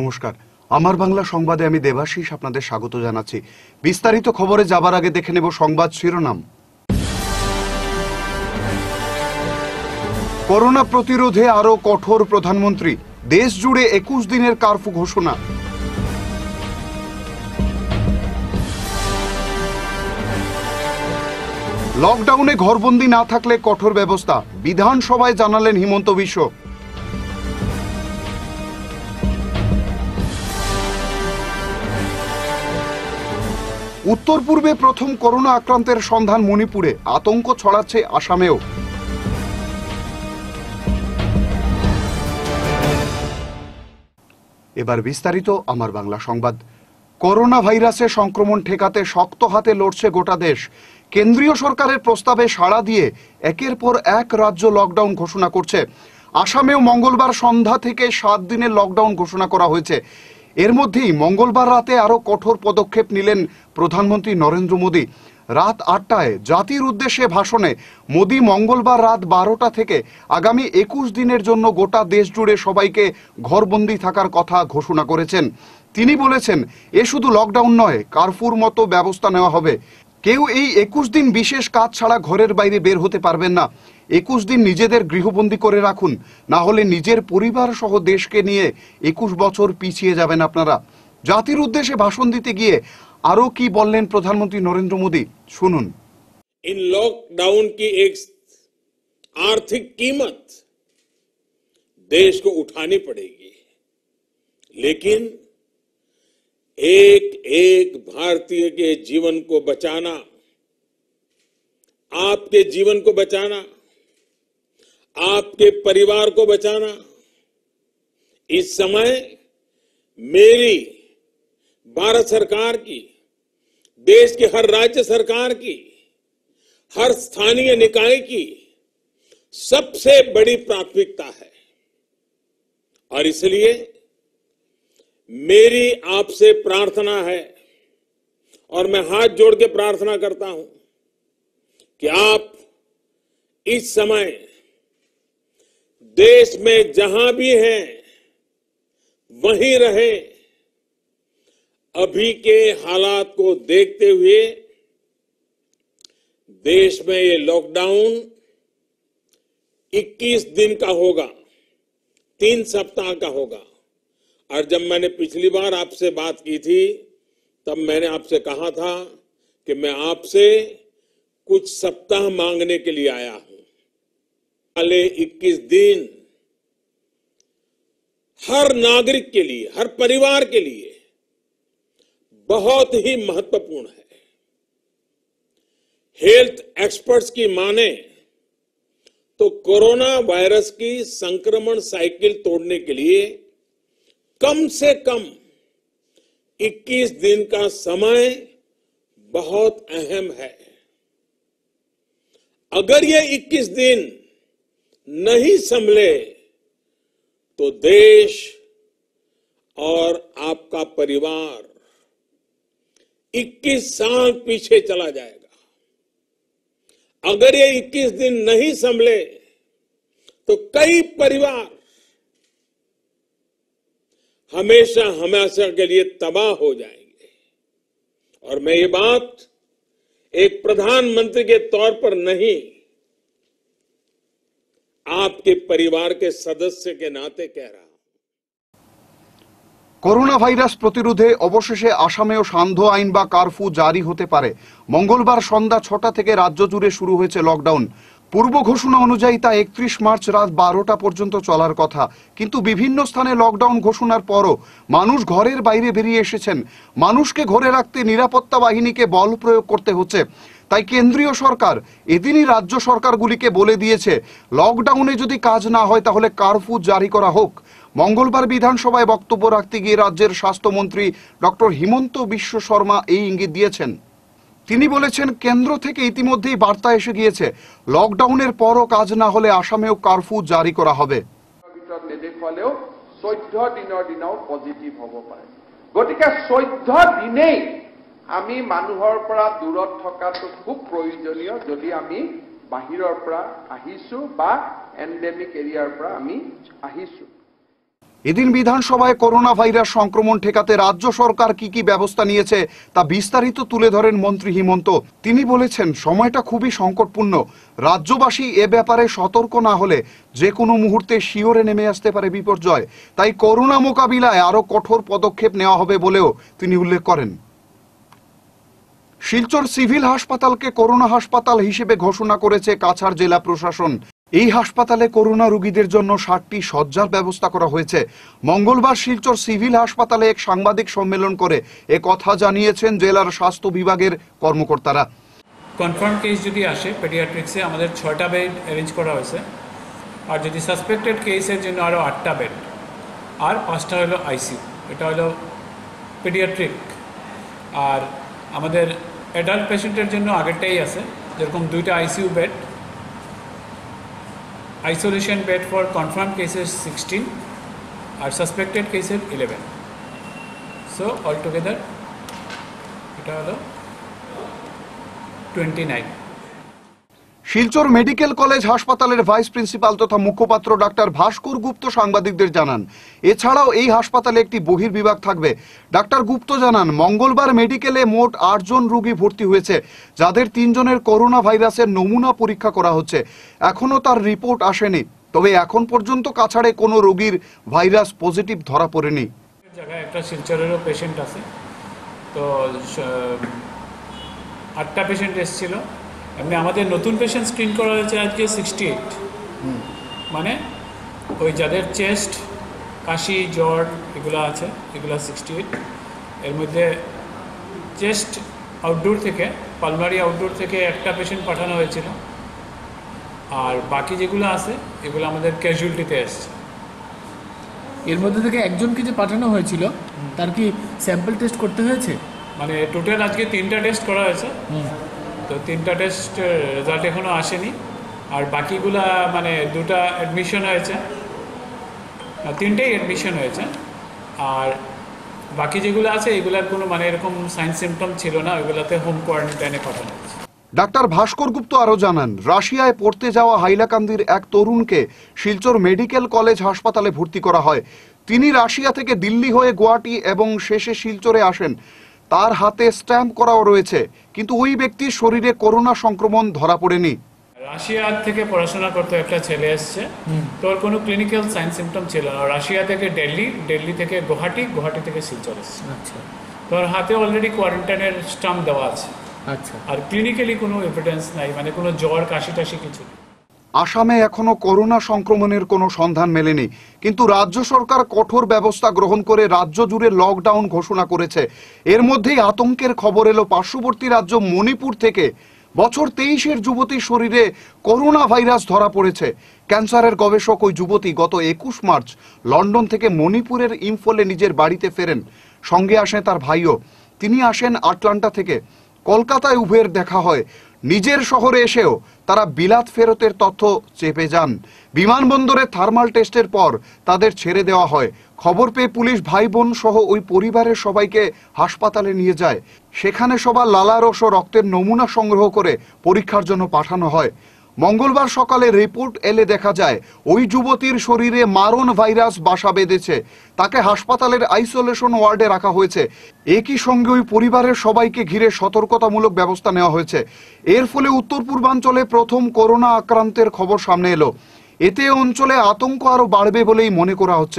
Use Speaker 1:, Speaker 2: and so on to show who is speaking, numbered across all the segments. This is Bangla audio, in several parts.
Speaker 1: নমস্কার, আমার বাংলা সংবাদে আমি দেবাশিস আপনাদের স্বাগত জানাচ্ছি। বিস্তারিত খবরে যাবার আগে দেখে নেব সংবাদ শিরোনাম। করোনা প্রতিরোধে আরো কঠোর প্রধানমন্ত্রী, দেশ জুড়ে 21 দিনের কারফিউ ঘোষণা। লকডাউনে ঘরবন্দি না থাকলে কঠোর ব্যবস্থা, বিধানসভায় জানালেন হিমন্ত বিশ্ব। উত্তর পূর্বে প্রথম করোনা আক্রান্তের সন্ধান মণিপুরে, আতঙ্ক ছড়াচ্ছে আসামেও। এবার বিস্তারিত আমার বাংলা সংবাদ। করোনা ভাইরাসের সংক্রমণ ঠেকাতে শক্ত হাতে লড়ছে গোটা দেশ। কেন্দ্রীয় সরকারের প্রস্তাবে সাড়া দিয়ে একের পর এক রাজ্য লকডাউন ঘোষণা করছে। আসামেও মঙ্গলবার সন্ধ্যা থেকে 7 দিনের লকডাউন ঘোষণা করা হয়েছে। এর মধ্যেই মঙ্গলবার রাতে আরো কঠোর পদক্ষেপ নিলেন প্রধানমন্ত্রী নরেন্দ্র মোদী। রাত 8টায় জাতির উদ্দেশ্যে ভাষণে মোদী মঙ্গলবার রাত 12টা থেকে আগামী 21 দিনের জন্য গোটা দেশ জুড়ে সবাইকে ঘরবন্দি থাকার কথা ঘোষণা করেছেন। তিনি বলেছেন, এ শুধু লকডাউন নয়, কারফিউর মতো ব্যবস্থা নেওয়া হবে। কেউ এই 21 দিন বিশেষ কাজ ছাড়া ঘরের বাইরে বের হতে পারবেন না। 21 দিন নিজেদের গৃহবন্দী করে রাখুন, না হলে নিজের পরিবার সহ দেশকে নিয়ে 21 বছর পিছিয়ে যাবেন আপনারা। জাতির উদ্দেশ্যে ভাষণ দিতে গিয়ে আরো কি বললেন প্রধানমন্ত্রী নরেন্দ্র মোদী, শুনুন।
Speaker 2: इन लॉकडाउन की एक आर्थिक कीमत देश को उठानी पड़ेगी, लेकिन एक एक भारतीय के जीवन को बचाना, आपके जीवन को बचाना, आपके परिवार को बचाना, इस समय मेरी भारत सरकार की, देश के हर राज्य सरकार की, हर स्थानीय निकाय की सबसे बड़ी प्राथमिकता है। और इसलिए मेरी आपसे प्रार्थना है, और मैं हाथ जोड़ के प्रार्थना करता हूं कि आप इस समय देश में जहां भी हैं वहीं रहे। अभी के हालात को देखते हुए देश में ये लॉकडाउन 21 दिन का होगा, 3 सप्ताह का होगा। और जब मैंने पिछली बार आपसे बात की थी, तब मैंने आपसे कहा था कि मैं आपसे कुछ सप्ताह मांगने के लिए आया हूं। अगले 21 दिन हर नागरिक के लिए, हर परिवार के लिए बहुत ही महत्वपूर्ण है। हेल्थ एक्सपर्ट्स की माने तो कोरोना वायरस की संक्रमण साइकिल तोड़ने के लिए कम से कम 21 दिन का समय बहुत अहम है। अगर ये 21 दिन नहीं संभले तो देश और आपका परिवार 21 साल पीछे चला जाएगा। अगर ये 21 दिन नहीं संभले तो कई परिवार हमेशा हमेशा के लिए तबाह हो जाएंगे। और मैं ये बात एक प्रधानमंत्री के तौर पर नहीं, आपके परिवार के सदस्य के नाते कह रहा हूं।
Speaker 1: করোনা ভাইরাস প্রতিরোধে অবশেষে আসামেও সান্ধ্য আইন বা কারফিউ জারি হতে পারে। মঙ্গলবার সন্ধ্যা 6টা থেকে রাজ্য জুড়ে শুরু হয়েছে লকডাউন। পূর্ব ঘোষণা অনুযায়ী তা 31 মার্চ রাত 12টা পর্যন্ত চলার কথা। কিন্তু বিভিন্ন স্থানে লকডাউন ঘোষণার পরও মানুষ ঘরের বাইরে বেরিয়ে এসেছেন। মানুষকে ঘরে রাখতে নিরাপত্তা বাহিনীকে বল প্রয়োগ করতে হচ্ছে। তাই কেন্দ্রীয় সরকার এদিনই রাজ্য সরকারগুলিকে বলে দিয়েছে, লকডাউনে যদি কাজ না হয় তাহলে কারফিউ জারি করা হোক। মঙ্গলবার বিধানসভায় বক্তব্য রাখতে গিয়ে রাজ্যের স্বাস্থ্যমন্ত্রী ডক্টর হিমন্ত বিশ্ব শর্মা এই ইঙ্গিত দিয়েছেন। তিনি বলেছেন, কেন্দ্র থেকে ইতিমধ্যেই বার্তা এসে গিয়েছে, লকডাউনের পরও কাজ না হলে আসামেও কারফিউ জারি করা হবে।
Speaker 3: 14 দিনৰ দিনাও পজিটিভ হ'ব পাৰে। গতিকে 14 দিনেই আমি মানুহৰ পৰা দূৰত থকাটো খুব প্ৰয়োজনীয়। যদি আমি বাহিৰৰ পৰা আহিছো বা এন্ডেমিক এৰিয়াৰ পৰা আমি আহিছো।
Speaker 1: এদিন বিধানসভায় করোনা ভাইরাস সংক্রমণ ঠেকাতে রাজ্য সরকার কি ব্যবস্থা নিয়েছে তা বিস্তারিত তুলে ধরেন মন্ত্রী হিমন্ত। তিনি বলেছেন, সময়টা খুবই সংকটপূর্ণ। রাজ্যবাসী এ ব্যাপারে সতর্ক না হলে যে কোনো মুহূর্তে শিওরে নেমে আসতে পারে বিপর্যয়। তাই করোনা মোকাবিলায় আরো কঠোর পদক্ষেপ নেওয়া হবে বলেও তিনি উল্লেখ করেন। শিলচর সিভিল হাসপাতালকে করোনা হাসপাতাল হিসেবে ঘোষণা করেছে কাছাড় জেলা প্রশাসন। এই হাসপাতালে করোনা রোগীদের জন্য 60টি শয্যার ব্যবস্থা করা হয়েছে। মঙ্গলবার শিলচর সিভিল হাসপাতালে এক সাংবাদিক সম্মেলন করে এ কথা জানিয়েছেন জেলার স্বাস্থ্য বিভাগের কর্মকর্তারা।
Speaker 4: কনফার্ম কেস যদি আসে পেডিয়াট্রিক্সে আমাদের 6টা বেড অ্যারেঞ্জ করা হয়েছে, আর যদি সাসপেক্টেড কেসের জন্য আরও 8টা বেড, আর 5টা হলো আইসিইউ। এটা হলো পেডিয়াট্রিক। আর আমাদের অ্যাডাল্ট পেশেন্টের জন্য আগেরটাই আছে, যেরকম 2টা ICU bed, isolation bed for confirm cases 16 আর সাসপেক্টেড কেসের 11। সো অল টুগেদার এটা হলো 29।
Speaker 1: শিলচর মেডিকেল কলেজ হাসপাতালের ভাইস প্রিন্সিপাল তথা মুখপাত্র ডাক্তার ভাস্কর গুপ্ত সাংবাদিকদের জানান, এছাড়াও এই হাসপাতালে একটি বহির্বিভাগ থাকবে। ডাক্তার গুপ্ত জানান, মঙ্গলবার মেডিকেলে মোট 8 জন রোগী ভর্তি হয়েছে, যাদের 3 জনের করোনা ভাইরাসের নমুনা পরীক্ষা করা হচ্ছে। এখনো তার রিপোর্ট আসেনি, তবে এখন পর্যন্ত কাছাড়ে কোনো রোগীর ভাইরাস পজিটিভ ধরা পড়েনি।
Speaker 4: জায়গায় একটা শিলচরেরও পেশেন্ট আছে, তো 8টা পেশেন্ট এসেছিল। এমনি আমাদের নতুন পেশেন্ট স্ক্রিন করা হয়েছে আজকে 68, মানে ওই যাদের চেস্ট, কাশি, জ্বর এগুলো আছে, এগুলো 68। এর মধ্যে চেস্ট আউটডোর থেকে, পালমারি আউটডোর থেকে একটা পেশেন্ট পাঠানো হয়েছিল, আর বাকি যেগুলো আছে এগুলো আমাদের ক্যাজুয়ালিটিতে এসছে।
Speaker 5: এর মধ্যে থেকে একজনকে যে পাঠানো হয়েছিল তার কি স্যাম্পল টেস্ট করতে হয়েছে?
Speaker 4: মানে টোটাল আজকে 3টা টেস্ট করা হয়েছে, তো 3টা টেস্ট রেজাল্ট এখনও আসেনি। আর বাকিগুলা মানে 2টা অ্যাডমিশন হয়েছে, 3টেই অ্যাডমিশন হয়েছে। আর বাকি যেগুলো আছে এগুলার কোনো মানে এরকম সাইন সিমটম ছিল না, ওইগুলোতে হোম কোয়ারেন্টাইনে পাঠানো হয়েছে।
Speaker 1: ডাক্তার ভাস্কর গুপ্ত আরো জানান, রাশিয়ায় পড়তে যাওয়া হাইলাকান্দির এক তরুণকে শিলচর মেডিকেল কলেজ হাসপাতালে ভর্তি করা হয়। তিনি রাশিয়া থেকে দিল্লি হয়ে গুয়াহাটি এবং শেষে শিলচরে আসেন। তার হাতে স্ট্যাম্প করাও রয়েছে, কিন্তু ওই ব্যক্তির শরীরে করোনা সংক্রমণ ধরা পড়েনি।
Speaker 4: রাশিয়া থেকে পড়াশোনা করতে একটা ছেলে এসছে, তোর কোনো ক্লিনিক্যাল সাইন সিমটম ছিল না। রাশিয়া থেকে দিল্লি, দিল্লি থেকে গুয়াহাটি, গুয়াহাটি থেকে শিলচর এসছে।
Speaker 5: আচ্ছা
Speaker 4: তোর হাতে অলরেডি কোয়ারেন্টাইনের স্ট্যাম্প দেওয়া আছে।
Speaker 5: আচ্ছা,
Speaker 4: আর ক্লিনিক্যালি কোনো এভিডেন্স নাই, মানে কোনো জ্বর, কাশি টাশি কিছু নেই।
Speaker 1: আসামে এখনো করোনা সংক্রমণের কোনো সন্ধান মেলেনি, কিন্তু রাজ্য সরকার কঠোর ব্যবস্থা গ্রহণ করে রাজ্য জুড়ে লকডাউন ঘোষণা করেছে। এর মধ্যেই আতঙ্কের খবর এলো পার্শ্ববর্তী রাজ্য মণিপুর থেকে। বছর 23-এর যুবতীর শরীরে করোনা ভাইরাস ধরা পড়েছে। ক্যান্সারের গবেষক ওই যুবতী গত 21 মার্চ লন্ডন থেকে মণিপুরের ইম্ফলে নিজের বাড়িতে ফেরেন। সঙ্গে আসেন তার ভাইও। তিনি আসেন আটলান্টা থেকে। কলকাতায় উভয়ের দেখা হয়। নিজের শহরে এসেও তারা বিলাত ফেরতের তথ্য চেপে যান। বিমানবন্দরে থার্মাল টেস্টের পর তাদের ছেড়ে দেওয়া হয়। খবর পেয়ে পুলিশ ভাই বোন সহ ওই পরিবারের সবাইকে হাসপাতালে নিয়ে যায়। সেখানে সবার লালারস ও রক্তের নমুনা সংগ্রহ করে পরীক্ষার জন্য পাঠানো হয়। মঙ্গলবার সকালে রিপোর্ট এলে দেখা যায় ওই যুবতীর শরীরে মারণ ভাইরাস বাসা বেঁধেছে। তাকে হাসপাতালের আইসোলেশন ওয়ার্ডে রাখা হয়েছে। একই সঙ্গে ওই পরিবারের সবাইকে ঘিরে সতর্কতামূলক ব্যবস্থা নেওয়া হয়েছে। এর ফলে উত্তর পূর্বাঞ্চলে প্রথম করোনা আক্রান্তের খবর সামনে এলো। এতে অঞ্চলে আতঙ্ক আরো বাড়বে বলেই মনে করা হচ্ছে।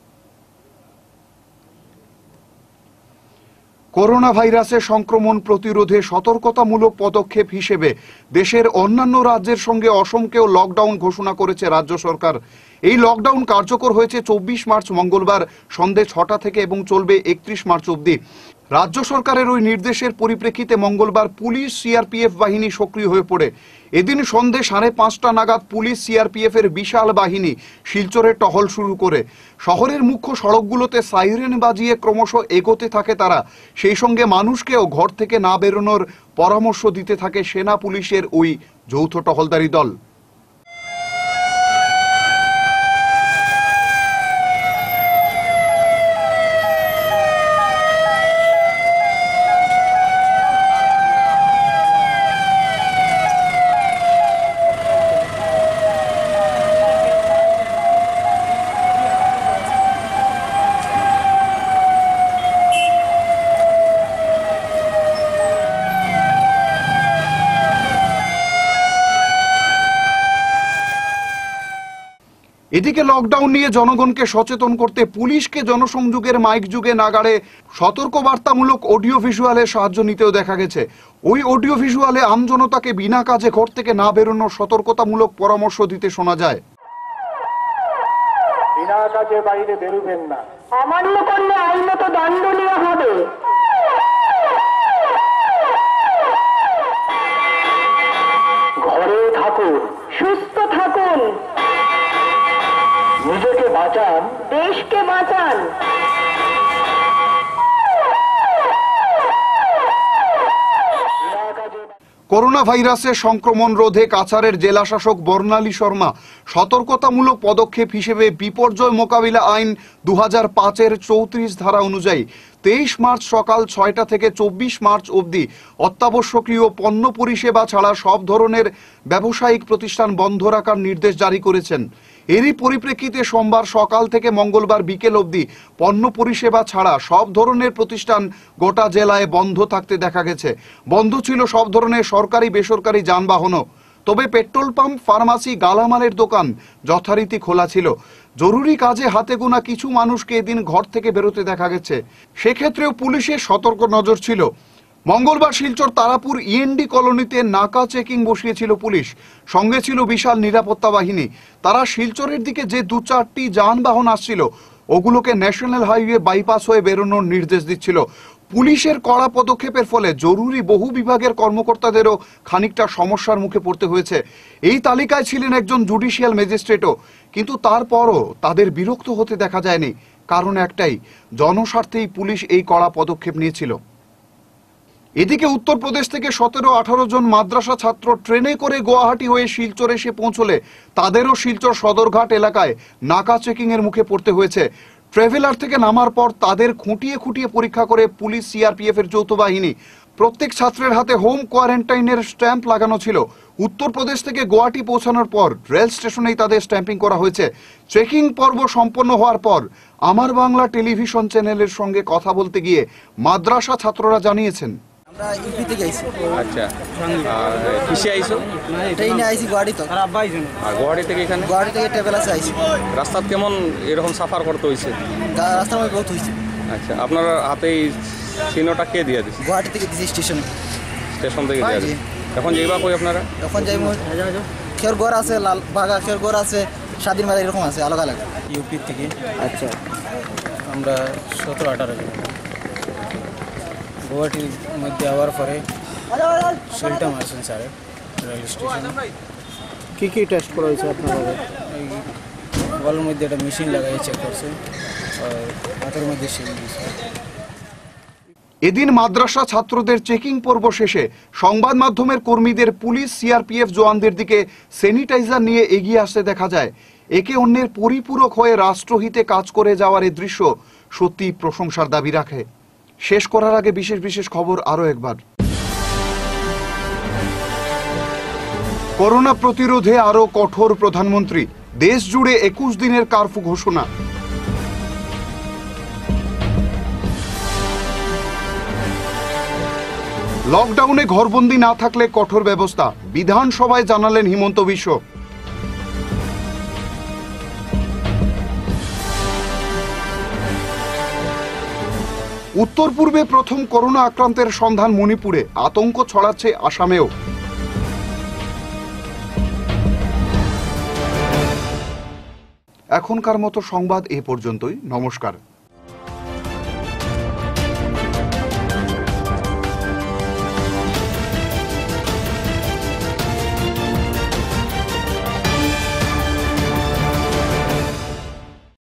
Speaker 1: করোনা ভাইরাসের সংক্রমণ প্রতিরোধে সতর্কতামূলক পদক্ষেপ হিসেবে দেশের অন্যান্য রাজ্যের সঙ্গে অসমকেও লকডাউন ঘোষণা করেছে রাজ্য সরকার। এই লকডাউন কার্যকর হয়েছে 24 মার্চ মঙ্গলবার সন্ধ্যে 6টা থেকে এবং চলবে 31 মার্চ অবধি। রাজ্য সরকারের ওই নির্দেশের পরিপ্রেক্ষিতে মঙ্গলবার পুলিশ সিআরপিএফ বাহিনী সক্রিয় হয়ে পড়ে। এদিন সন্ধ্যে 5:30 নাগাদ পুলিশ সিআরপিএফ এর বিশাল বাহিনী শিলচরে টহল শুরু করে। শহরের মুখ্য সড়কগুলোতে সাইরেন বাজিয়ে ক্রমশ এগোতে থাকে তারা। সেই সঙ্গে মানুষকেও ঘর থেকে না বেরোনোর পরামর্শ দিতে থাকে সেনা পুলিশের ওই যৌথ টহলদারি দল। এদিকে লকডাউন নিয়ে জনগণকে সচেতন করতে পুলিশকে জনসংযোগের মাইক যুগে নাগাড়ে সতর্কবার্তামূলক অডিও ভিজুয়ালের সাহায্য নিতেও দেখা গেছে। ওই অডিও ভিজুয়ালে আমজনতাকে বিনা কাজে ঘর থেকে না বেরোনোর সতর্কতামূলক পরামর্শ দিতে শোনা যায়।
Speaker 6: বিনা কাজে বাইরে বেরোবেন না,
Speaker 7: অমান্য করলে আইনত দণ্ড নেওয়া হবে।
Speaker 6: ঘরে থাকুন,
Speaker 7: সুস্থ থাকুন,
Speaker 6: নিজেকে বাঁচান,
Speaker 7: দেশকে বাঁচান।
Speaker 6: বিনা কাজে
Speaker 1: করোনা ভাইরাসের সংক্রমণ রোধে কাছাড়ের জেলাশাসক বর্ণালী শর্মা সতর্কতামূলক পদক্ষেপ হিসেবে বিপর্যয় মোকাবিলা আইন 2005-এর 34 ধারা অনুযায়ী 23 মার্চ সকাল 6টা থেকে 24 মার্চ অবধি অত্যাবশ্যকীয় পণ্য পরিষেবা ছাড়া সব ধরনের ব্যবসায়িক প্রতিষ্ঠান বন্ধ রাখার নির্দেশ জারি করেছেন। এরই পরিপ্রেক্ষিতে সোমবার সকাল থেকে মঙ্গলবার বিকেল অবধি পণ্য পরিষেবা ছাড়া সব ধরনের প্রতিষ্ঠান গোটা জেলায় বন্ধ থাকতে দেখা গেছে। বন্ধ ছিল সব ধরনের সরকারি বেসরকারি যানবাহনও। তবে পেট্রোল পাম্প, ফার্মাসি, গালামালের দোকান যথারীতি খোলা ছিল। জরুরি কাজে হাতে গোনা কিছু মানুষকে এদিন ঘর থেকে বেরোতে দেখা গেছে। সেক্ষেত্রেও পুলিশের সতর্ক নজর ছিল। মঙ্গলবার শিলচর তারাপুর ইএনডি কলোনিতে নাকা চেকিং বসিয়েছিল পুলিশ। সঙ্গে ছিল বিশাল নিরাপত্তা বাহিনী। তারা শিলচরের দিকে যে 2-4টি যানবাহন আসছিল ওগুলোকে ন্যাশনাল হাইওয়ে বাইপাস হয়ে বেরোনোর নির্দেশ দিচ্ছিল। পুলিশের কড়া পদক্ষেপের ফলে জরুরি বহু বিভাগের কর্মকর্তাদেরও খানিকটা সমস্যার মুখে পড়তে হয়েছে। এই তালিকায় ছিলেন একজন জুডিশিয়াল ম্যাজিস্ট্রেটও, কিন্তু তারপরও তাদের বিরক্ত হতে দেখা যায়নি। কারণ একটাই, জনস্বার্থেই পুলিশ এই কড়া পদক্ষেপ নিয়েছিল। এদিকে উত্তরপ্রদেশ থেকে 17-18 জন মাদ্রাসা ছাত্র ট্রেনে করে গুয়াহাটি হয়ে শিলচর এসে পৌঁছলে তাদেরও শিলচর সদরঘাট এলাকায় নাকা চেকিং এর মুখে পড়তে হয়েছে। ট্রাভেলার থেকে নামার পর তাদের খুঁটিয়ে খুঁটিয়ে পরীক্ষা করে পুলিশ, সিআরপিএফ এর যৌথ বাহিনী। প্রত্যেক ছাত্রের হাতে হোম কোয়ারেন্টাইনের স্ট্যাম্প লাগানো ছিল। উত্তরপ্রদেশ থেকে গুয়াহাটি পৌঁছানোর পর রেল স্টেশনেই তাদের স্ট্যাম্পিং করা হয়েছে। চেকিং পর্ব সম্পন্ন হওয়ার পর আমার বাংলা টেলিভিশন চ্যানেলের সঙ্গে কথা বলতে গিয়ে মাদ্রাসা ছাত্ররা জানিয়েছেন,
Speaker 8: আমরা ইউপি থেকে আইছি।
Speaker 9: আচ্ছা, আর কিসে আইছো?
Speaker 8: ট্রেনে আইছি গুয়াহাটি তো।
Speaker 9: আর গুয়াহাটি থেকে এখানে?
Speaker 8: গুয়াহাটি থেকে ট্রাভেলার্সে আইছি।
Speaker 9: রাস্তা কেমন এরকম সাফার করতে হয়েছে?
Speaker 8: রাস্তার মধ্যে বহুত হয়েছে।
Speaker 9: আচ্ছা, আপনার হাতে এই চিহ্নটা কে দিয়ে দিচ্ছে?
Speaker 8: গুয়াহাটি থেকে দিছি স্টেশনে।
Speaker 9: স্টেশন থেকে দিয়ে দিচ্ছে। এখন যাইবা কই আপনারা?
Speaker 8: এখন যাই খেরগড় আছে, লালবাগা খেরগড় আছে, স্বাধীন বাজার, এরকম আছে আলাদা আলাদা।
Speaker 10: ইউপি থেকে।
Speaker 8: আচ্ছা,
Speaker 10: আমরা 17-18 জন গুয়াহাটির মধ্যে আওয়ার পরে শিলটম আসেন স্যার রেল স্টেশন।
Speaker 8: কী কী টেস্ট করা হয়েছে আপনাদের?
Speaker 10: এই গলার মধ্যে একটা মেশিন লাগাই চেক করছে, আর হাতের মধ্যে শিল দিয়েছে।
Speaker 1: এদিন মাদ্রাসা ছাত্রদের চেকিং পর্ব শেষে সংবাদ মাধ্যমের কর্মীদের পুলিশ, সিআরপিএফ জওয়ানদের দিকে স্যানিটাইজার নিয়ে এগিয়ে আসতে দেখা যায়। একে অন্যের পরিপূরক হয়ে রাষ্ট্রহিতে কাজ করে যাওয়ার এই দৃশ্য সত্যি প্রশংসার দাবি রাখে। শেষ করার আগে বিশেষ বিশেষ খবর আরো একবার। করোনা প্রতিরোধে আরো কঠোর প্রধানমন্ত্রী। দেশ জুড়ে 21 দিনের কারফিউ ঘোষণা। লকডাউনে ঘরবন্দি না থাকলে কঠোর ব্যবস্থা, বিধানসভায় জানালেন হিমন্ত বিশ্ব। উত্তর পূর্বে প্রথম করোনা আক্রান্তের সন্ধান মণিপুরে, আতঙ্ক ছড়াচ্ছে আসামেও। এখনকার মতো সংবাদ এ পর্যন্তই। নমস্কার।